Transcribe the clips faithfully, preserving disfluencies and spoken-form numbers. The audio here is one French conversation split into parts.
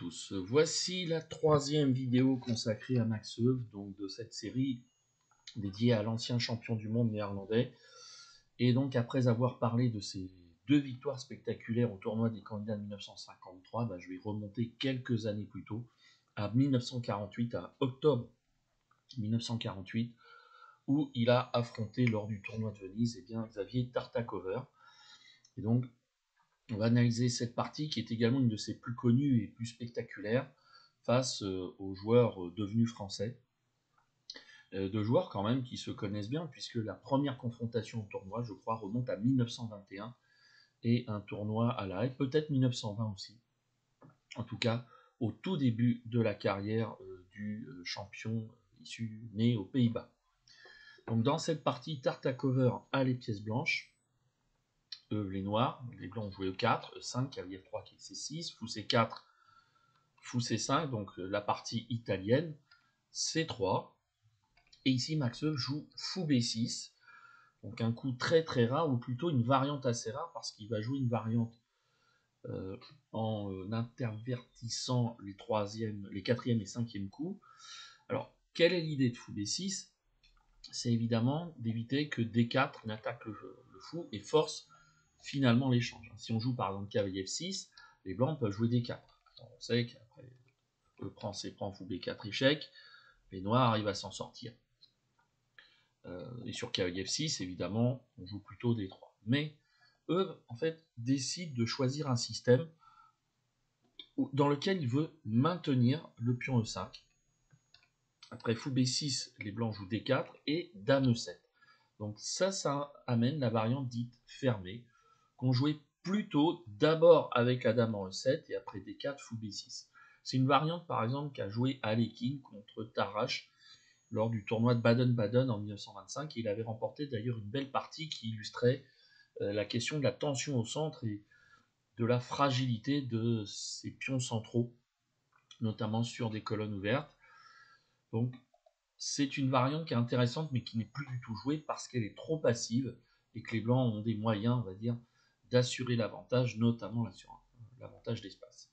tous, voici la troisième vidéo consacrée à Max Euwe, donc de cette série dédiée à l'ancien champion du monde néerlandais. Et donc après avoir parlé de ses deux victoires spectaculaires au tournoi des candidats de mille neuf cent cinquante-trois, bah, je vais remonter quelques années plus tôt, à mille neuf cent quarante-huit, à octobre mille neuf cent quarante-huit, où il a affronté lors du tournoi de Venise eh bien, Xavier Tartakover. Et donc on va analyser cette partie qui est également une de ses plus connues et plus spectaculaires face euh, aux joueurs euh, devenus français. Euh, de joueurs quand même qui se connaissent bien puisque la première confrontation au tournoi, je crois, remonte à mille neuf cent vingt et un et un tournoi à La Haye, peut-être mille neuf cent vingt aussi. En tout cas, au tout début de la carrière euh, du euh, champion issu né aux Pays-Bas. Donc dans cette partie, Tartakover a les pièces blanches. Euwe les noirs, les blancs ont joué E quatre, E cinq, cavalier F trois qui est C six, fou C quatre, fou C cinq, donc la partie italienne, C trois, et ici Max Euwe joue fou B six, donc un coup très très rare, ou plutôt une variante assez rare, parce qu'il va jouer une variante euh, en euh, intervertissant les troisième, les quatrième et cinquième coups. Alors, quelle est l'idée de fou B six? C'est évidemment d'éviter que D quatre n'attaque le, le fou et force finalement l'échange. Si on joue par exemple cavalier F six, les blancs peuvent jouer D quatre. On sait qu'après E prend, C prend, fou B quatre, échec, les noirs arrivent à s'en sortir. Euh, et sur cavalier F six, évidemment, on joue plutôt D trois. Mais Euwe, en fait, décide de choisir un système dans lequel il veut maintenir le pion E cinq. Après fou B six, les blancs jouent D quatre et dame E sept. Donc ça, ça amène la variante dite fermée, qu'on jouait plutôt d'abord avec la dame en E sept et après D quatre, fou B six. C'est une variante par exemple qu'a joué Alekhine contre Tarrasch lors du tournoi de Baden-Baden en mille neuf cent vingt-cinq. Et il avait remporté d'ailleurs une belle partie qui illustrait euh, la question de la tension au centre et de la fragilité de ces pions centraux, notamment sur des colonnes ouvertes. Donc c'est une variante qui est intéressante mais qui n'est plus du tout jouée parce qu'elle est trop passive et que les blancs ont des moyens, on va dire, d'assurer l'avantage, notamment l'avantage d'espace.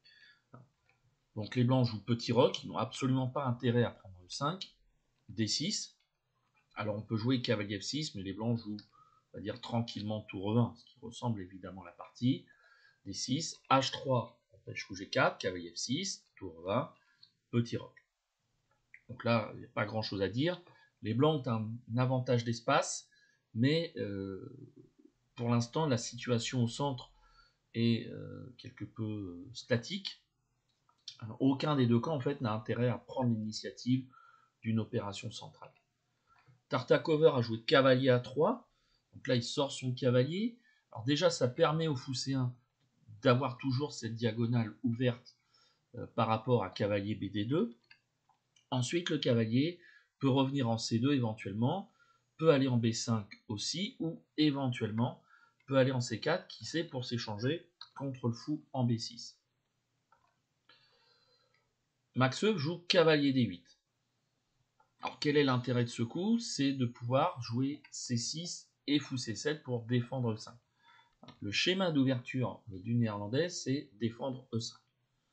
Donc les blancs jouent petit roc, ils n'ont absolument pas intérêt à prendre E cinq, D six. Alors on peut jouer cavalier F six, mais les blancs jouent, on va dire, tranquillement tour E un, ce qui ressemble évidemment à la partie. D six, H trois, empêche fou G quatre, cavalier F six, tour E un, petit roc. Donc là, il n'y a pas grand chose à dire. Les blancs ont un, un avantage d'espace, mais euh, pour l'instant, la situation au centre est euh, quelque peu euh, statique. Alors, aucun des deux camps en fait n'a intérêt à prendre l'initiative d'une opération centrale. Tartakover a joué cavalier A trois, donc là il sort son cavalier. Alors déjà ça permet au fou C un d'avoir toujours cette diagonale ouverte euh, par rapport à cavalier B D deux. Ensuite le cavalier peut revenir en C deux éventuellement, peut aller en B cinq aussi, ou éventuellement peut aller en C quatre, qui sait, pour s'échanger contre le fou en B six. Max Euwe joue cavalier D huit. Alors quel est l'intérêt de ce coup? C'est de pouvoir jouer C six et fou C sept pour défendre E cinq. Le schéma d'ouverture du néerlandais, c'est défendre E cinq.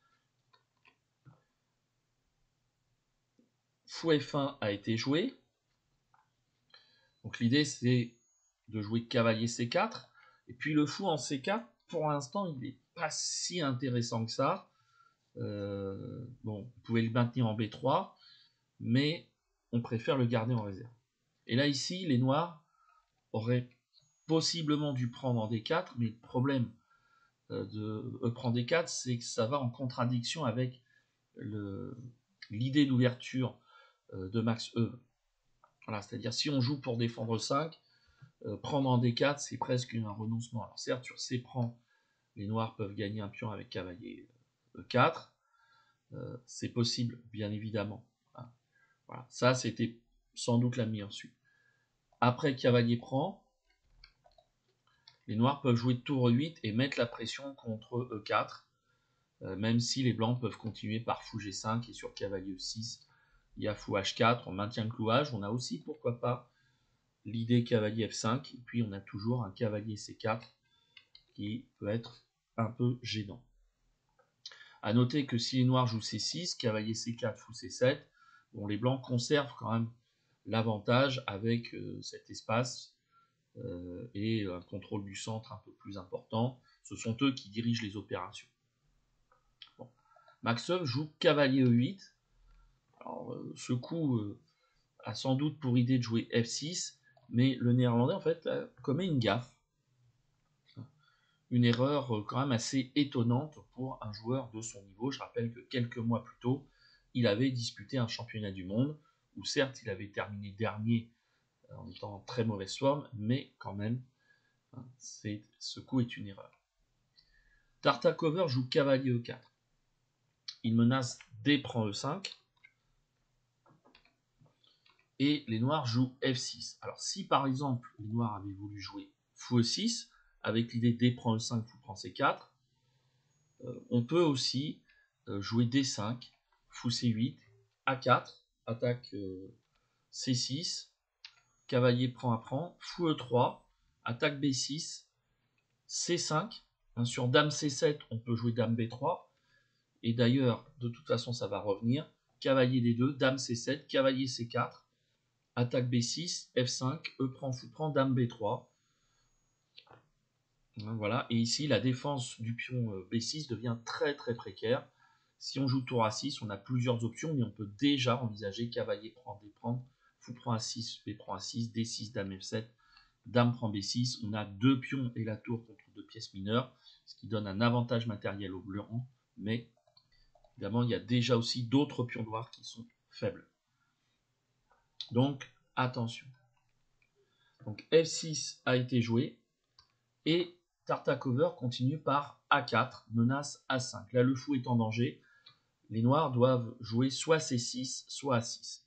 Fou F un a été joué. Donc l'idée c'est de jouer cavalier C quatre. Et puis le fou en C quatre, pour l'instant, il n'est pas si intéressant que ça. Euh, bon, vous pouvez le maintenir en B trois, mais on préfère le garder en réserve. Et là ici, les noirs auraient possiblement dû prendre en D quatre, mais le problème de E prend D quatre, c'est que ça va en contradiction avec l'idée d'ouverture de Max Euwe. Voilà, c'est-à-dire si on joue pour défendre cinq, euh, prendre en D quatre, c'est presque un renoncement. Alors certes, sur C prend, les noirs peuvent gagner un pion avec cavalier E quatre, euh, c'est possible, bien évidemment. Voilà, ça c'était sans doute la meilleure suite. Après cavalier prend, les noirs peuvent jouer tour E huit et mettre la pression contre E quatre, euh, même si les blancs peuvent continuer par fou G cinq et sur cavalier E six, il y a fou H quatre, on maintient le clouage, on a aussi, pourquoi pas, l'idée cavalier F cinq, et puis on a toujours un cavalier C quatre qui peut être un peu gênant. À noter que si les noirs jouent C six, cavalier C quatre, fou C sept, bon, les blancs conservent quand même l'avantage avec euh, cet espace euh, et un contrôle du centre un peu plus important. Ce sont eux qui dirigent les opérations. Bon. Maxov joue cavalier E huit. Alors, euh, ce coup euh, a sans doute pour idée de jouer F six, mais le néerlandais en fait commet une gaffe. Une erreur euh, quand même assez étonnante pour un joueur de son niveau. Je rappelle que quelques mois plus tôt, il avait disputé un championnat du monde, où certes il avait terminé dernier en étant en très mauvaise forme, mais quand même, hein, ce coup est une erreur. Tartakover joue cavalier E quatre. Il menace D prend E cinq. Et les noirs jouent F six. Alors si par exemple les noirs avaient voulu jouer fou E six, avec l'idée D prend E cinq, fou prend C quatre, euh, on peut aussi euh, jouer D cinq, fou C huit, A quatre, attaque euh, C six, cavalier prend A prend, fou E trois, attaque B six, C cinq, hein, sur dame C sept, on peut jouer dame B trois, et d'ailleurs, de toute façon, ça va revenir, cavalier D deux, dame C sept, cavalier C quatre, attaque B six, F cinq, E prend, fou prend, dame B trois. Voilà, et ici, la défense du pion B six devient très très précaire. Si on joue tour A six, on a plusieurs options, mais on peut déjà envisager cavalier prend, D prend, fou prend A six, B prend A six, D six, dame F sept, dame prend B six. On a deux pions et la tour contre deux pièces mineures, ce qui donne un avantage matériel au blanc, mais évidemment, il y a déjà aussi d'autres pions noirs qui sont faibles. Donc, attention. Donc, F six a été joué, et Tartakover continue par A quatre, menace A cinq. Là, le fou est en danger. Les noirs doivent jouer soit C six, soit A six.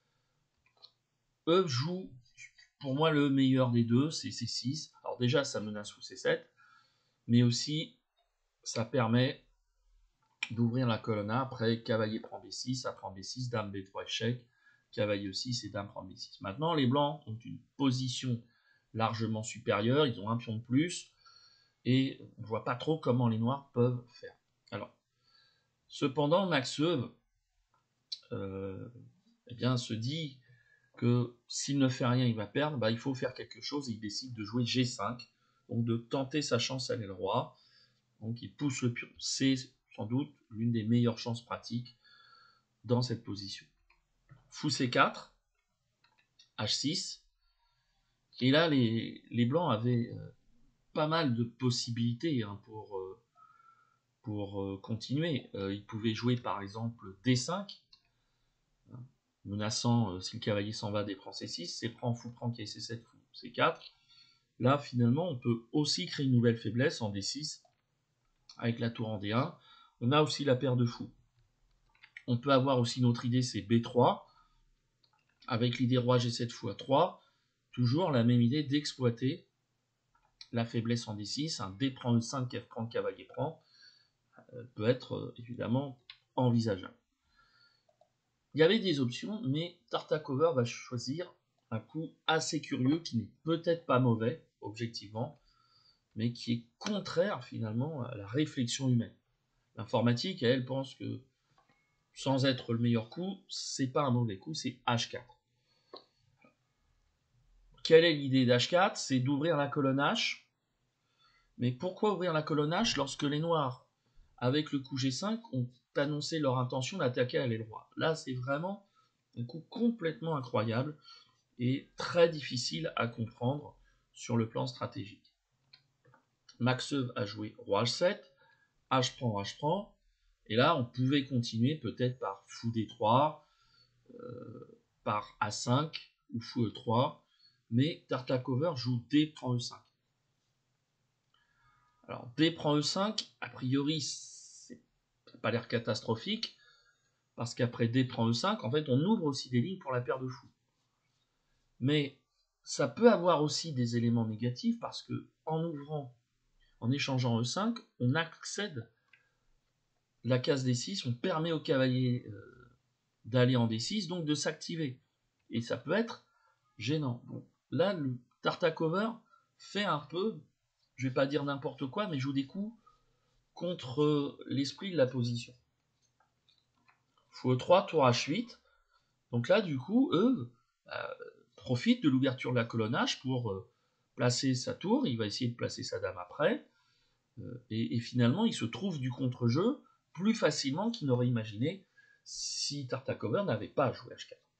Eux jouent, pour moi, le meilleur des deux, c'est C six. Alors déjà, ça menace fou C sept, mais aussi, ça permet d'ouvrir la colonne A. Après, cavalier prend B six, ça prend B six, dame B trois, échec, cavalier E six et dame prend B six. Maintenant, les blancs ont une position largement supérieure, ils ont un pion de plus, et on ne voit pas trop comment les noirs peuvent faire. Alors, cependant, Maxeuve euh, eh bien, se dit que s'il ne fait rien, il va perdre, bah, il faut faire quelque chose, et il décide de jouer G cinq, donc de tenter sa chance à l'aile roi. Donc il pousse le pion. C'est sans doute l'une des meilleures chances pratiques dans cette position. Fou C quatre, H six, et là les, les blancs avaient euh, pas mal de possibilités hein, pour, euh, pour euh, continuer. Euh, ils pouvaient jouer par exemple D cinq, hein, menaçant, euh, si le cavalier s'en va, D prend C six, C prend, fou prend, qui est C sept, fou C quatre. Là finalement on peut aussi créer une nouvelle faiblesse en D six, avec la tour en D un. On a aussi la paire de fous. On peut avoir aussi notre idée, c'est B trois, avec l'idée roi G sept, fou A trois. Toujours la même idée d'exploiter la faiblesse en D six. Un D prend E cinq, F prend, cavalier prend, euh, peut être euh, évidemment envisageable. Il y avait des options, mais Tartakover va choisir un coup assez curieux, qui n'est peut-être pas mauvais, objectivement, mais qui est contraire finalement à la réflexion humaine. L'informatique, elle, pense que sans être le meilleur coup, c'est pas un mauvais coup, c'est H quatre. Quelle est l'idée d'H quatre? C'est d'ouvrir la colonne H. Mais pourquoi ouvrir la colonne H lorsque les noirs, avec le coup G cinq, ont annoncé leur intention d'attaquer à l'aile roi? Là, c'est vraiment un coup complètement incroyable et très difficile à comprendre sur le plan stratégique. Maxeuve a joué roi H sept, H prend, H prend, et là, on pouvait continuer peut-être par fou D trois, euh, par A cinq ou fou E trois, mais Tartakover joue D prend E cinq. Alors, D prend E cinq, a priori, c'est pas l'air catastrophique, parce qu'après D prend E cinq, en fait, on ouvre aussi des lignes pour la paire de fous. Mais ça peut avoir aussi des éléments négatifs, parce que en ouvrant, en échangeant E cinq, on accède la case D six, on permet au cavalier euh, d'aller en D six, donc de s'activer. Et ça peut être gênant. Bon, là, le Tartakover fait un peu, je vais pas dire n'importe quoi, mais joue des coups contre l'esprit de la position. Fou E trois, tour H huit. Donc là, du coup, eux euh, profitent de l'ouverture de la colonne H pour euh, placer sa tour. Il va essayer de placer sa dame après. Euh, et, et finalement, il se trouve du contre-jeu plus facilement qu'il n'aurait imaginé si Tartakover n'avait pas joué H quatre.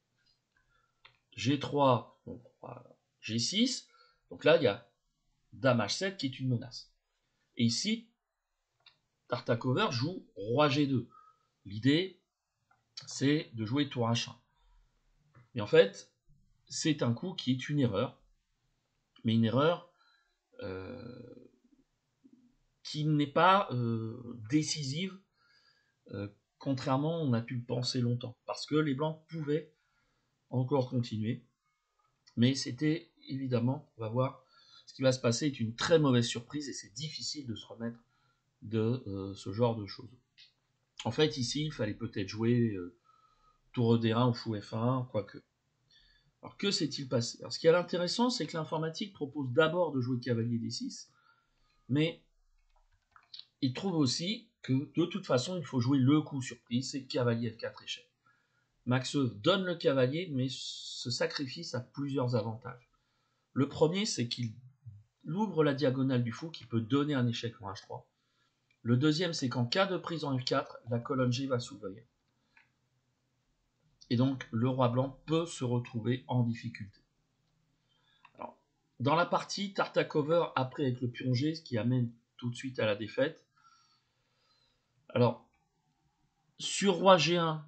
G trois, donc, G six. Donc là, il y a dame H sept qui est une menace. Et ici, Tartakover joue roi G deux. L'idée, c'est de jouer tour H un. Et en fait, c'est un coup qui est une erreur, mais une erreur euh, qui n'est pas euh, décisive, euh, contrairement on a pu le penser longtemps, parce que les blancs pouvaient encore continuer, mais c'était évidemment, on va voir, ce qui va se passer est une très mauvaise surprise, et c'est difficile de se remettre de euh, ce genre de choses. En fait, ici, il fallait peut-être jouer euh, tour D un ou fou F un, quoique. Alors, que s'est-il passé? Alors, ce qui est intéressant, c'est que l'informatique propose d'abord de jouer cavalier D six, mais il trouve aussi que, de toute façon, il faut jouer le coup surprise, c'est cavalier F quatre échec. Maxeux donne le cavalier, mais ce sacrifice a plusieurs avantages. Le premier, c'est qu'il ouvre la diagonale du fou qui peut donner un échec en H trois. Le deuxième, c'est qu'en cas de prise en F quatre, la colonne G va s'ouvrir. Et donc, le roi blanc peut se retrouver en difficulté. Alors, dans la partie, Tartakover, après avec le pion G, ce qui amène tout de suite à la défaite. Alors, sur roi G un,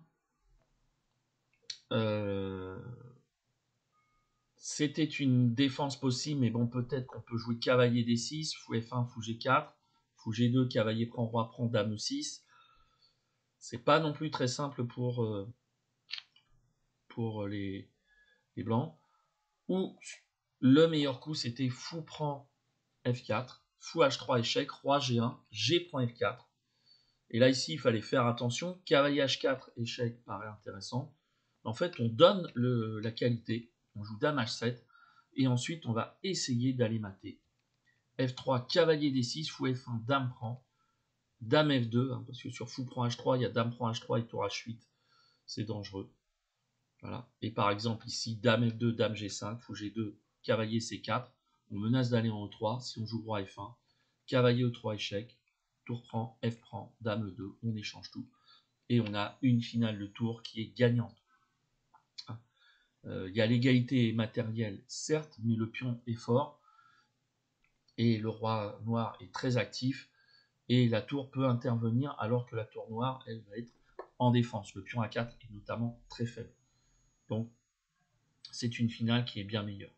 euh, c'était une défense possible, mais bon, peut-être qu'on peut jouer cavalier D six, fou F un, fou G quatre, fou G deux, cavalier prend, roi prend, dame E six. C'est pas non plus très simple pour, euh, pour les, les blancs. Ou le meilleur coup, c'était fou prend F quatre, fou H trois échec, roi G un, G prend F quatre. Et là, ici, il fallait faire attention. Cavalier H quatre, échec, paraît intéressant. En fait, on donne le, la qualité. On joue dame H sept. Et ensuite, on va essayer d'aller mater. F trois, cavalier D six, fou F un, dame prend. Dame F deux, hein, parce que sur fou prend H trois, il y a dame prend H trois et tour H huit. C'est dangereux. Voilà. Et par exemple, ici, dame F deux, dame G cinq, fou G deux, cavalier C quatre. On menace d'aller en E trois. Si on joue roi F un, cavalier E trois, échec. Tour prend, F prend, dame E deux, on échange tout. Et on a une finale de tour qui est gagnante. Il euh, y a l'égalité matérielle, certes, mais le pion est fort. Et le roi noir est très actif. Et la tour peut intervenir alors que la tour noire, elle va être en défense. Le pion A quatre est notamment très faible. Donc, c'est une finale qui est bien meilleure.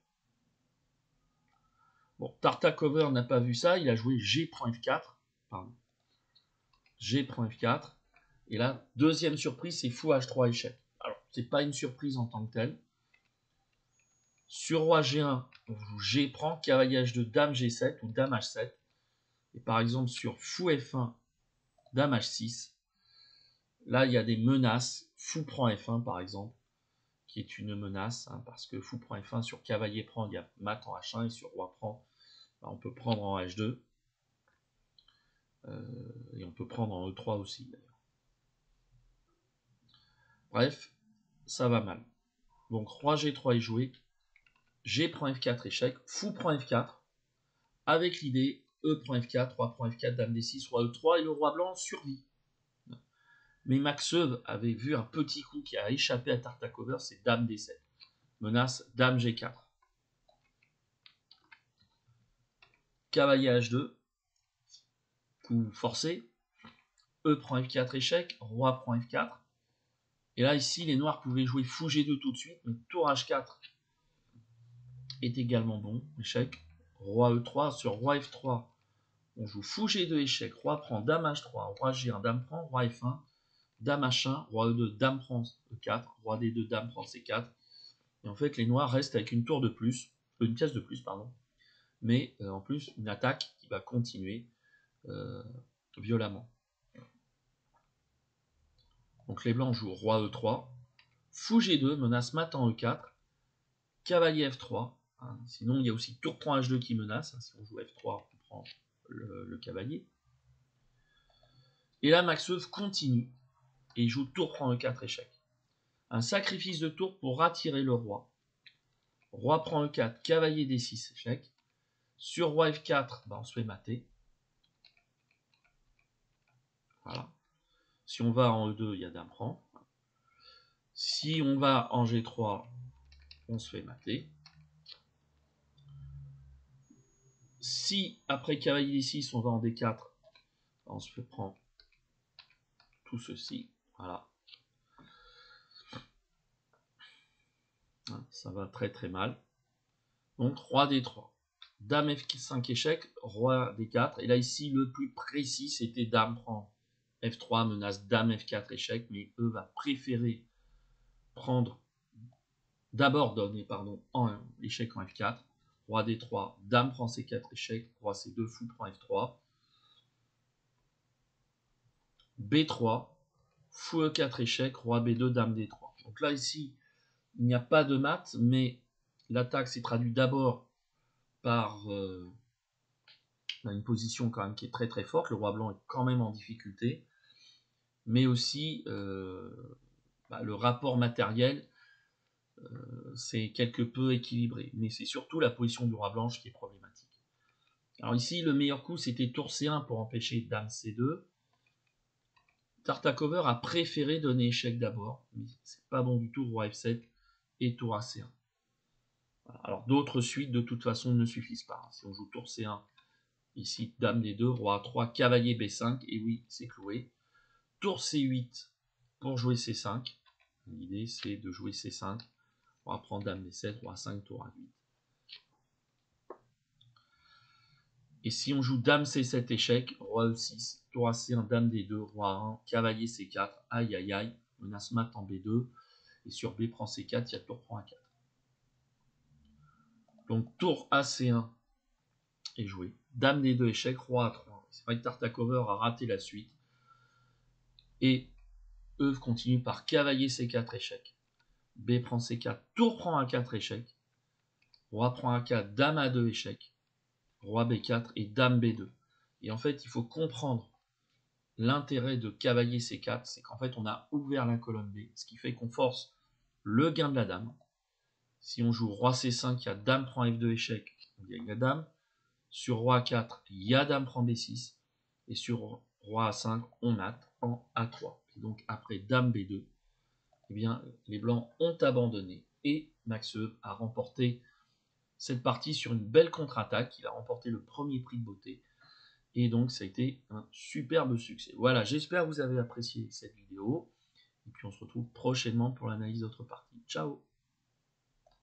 Bon, Tartakover n'a pas vu ça. Il a joué G prend F quatre. Pardon. G prend F quatre. Et là, deuxième surprise, c'est fou H trois échec. Alors, c'est pas une surprise en tant que telle. Sur roi G un, on joue G prend, cavalier H deux, dame G sept ou dame H sept. Et par exemple, sur fou F un, dame H six, là, il y a des menaces. Fou prend F un, par exemple, qui est une menace, hein, parce que fou prend F un, sur cavalier prend, il y a mat en H un, et sur roi prend, ben, on peut prendre en H deux. Euh, et on peut prendre en E trois aussi, d'ailleurs. Bref, ça va mal. Donc, roi G trois est joué. G prend F quatre, échec. Fou prend F quatre. Avec l'idée, E prend F quatre, roi prend F quatre, dame D six, roi E trois, et le roi blanc survit. Mais Maxeux avait vu un petit coup qui a échappé à Tartakover, c'est dame D sept. Menace, dame G quatre. Cavalier H deux. Coup forcé. E prend F quatre, échec. Roi prend F quatre. Et là, ici, les noirs pouvaient jouer fou G deux tout de suite, mais tour H quatre est également bon, échec. Roi E trois, sur roi F trois, on joue fou G deux, échec. Roi prend dame H trois, roi G un, dame prend, roi F un, dame H un, roi E deux, dame prend E quatre, roi D deux, dame prend C quatre. Et en fait, les noirs restent avec une tour de plus, euh, une pièce de plus, pardon. Mais euh, en plus, une attaque qui va continuer euh, violemment. Donc les blancs jouent roi E trois, fou G deux, menace mat en E quatre, cavalier F trois. Hein. Sinon, il y a aussi tour prend H deux qui menace. Hein. Si on joue F trois, on prend le, le cavalier. Et là, Maxeuf continue et il joue tour prend E quatre échec. Un sacrifice de tour pour attirer le roi. Roi prend E quatre, cavalier D six échec. Sur roi F quatre, bah on se fait mater. Voilà. Si on va en E deux, il y a dame prend. Si on va en G trois, on se fait mater. Si après cavalier D six, on va en D quatre, on se fait prendre tout ceci. Voilà. Ça va très très mal. Donc roi D trois. Dame F cinq échec, roi D quatre. Et là ici, le plus précis, c'était dame prend F trois, menace dame F quatre échec. Mais E va préférer prendre, d'abord donner pardon, en échec en F quatre. Roi D trois, dame prend C quatre échec, roi C deux, fou prend F trois. B trois, fou E quatre échec, roi B deux, dame D trois. Donc là ici, il n'y a pas de mat, mais l'attaque s'est traduite d'abord par euh, une position quand même qui est très très forte. Le roi blanc est quand même en difficulté, mais aussi euh, bah, le rapport matériel euh, c'est quelque peu équilibré, mais c'est surtout la position du roi blanche qui est problématique. Alors ici, le meilleur coup, c'était tour C un pour empêcher dame C deux. Tartakover a préféré donner échec d'abord, mais c'est pas bon du tout, roi F sept et tour A C un. Voilà. Alors d'autres suites de toute façon ne suffisent pas. Si on joue tour C un, ici dame D deux, roi A trois, cavalier B cinq, et oui, c'est cloué. Tour C huit pour jouer C cinq. L'idée c'est de jouer C cinq. On va prendre dame D sept, roi A cinq, tour A huit. Et si on joue dame C sept échec, roi E six, tour A C un, dame D deux, roi A un, cavalier C quatre, aïe aïe aïe, menace mat en B deux, et sur B prend C quatre, il y a tour prend A quatre. Donc tour A C un est joué, dame D deux échec, roi A trois. C'est vrai que Tartakover a raté la suite, et E continue par cavalier C quatre échec, B prend C quatre, tour prend A quatre échec, roi prend A quatre, dame A deux échec, roi B quatre et dame B deux. Et en fait, il faut comprendre l'intérêt de cavalier C quatre, c'est qu'en fait, on a ouvert la colonne B, ce qui fait qu'on force le gain de la dame. Si on joue roi C cinq, il y a dame prend F deux échec, on gagne la dame. Sur roi A quatre, il y a dame prend B six. Et sur roi A cinq, on mate en A trois. Et donc après dame B deux, eh bien, les blancs ont abandonné. Et Maxev a remporté cette partie sur une belle contre-attaque. Il a remporté le premier prix de beauté. Et donc, ça a été un superbe succès. Voilà, j'espère que vous avez apprécié cette vidéo. Et puis, on se retrouve prochainement pour l'analyse d'autres parties. Ciao!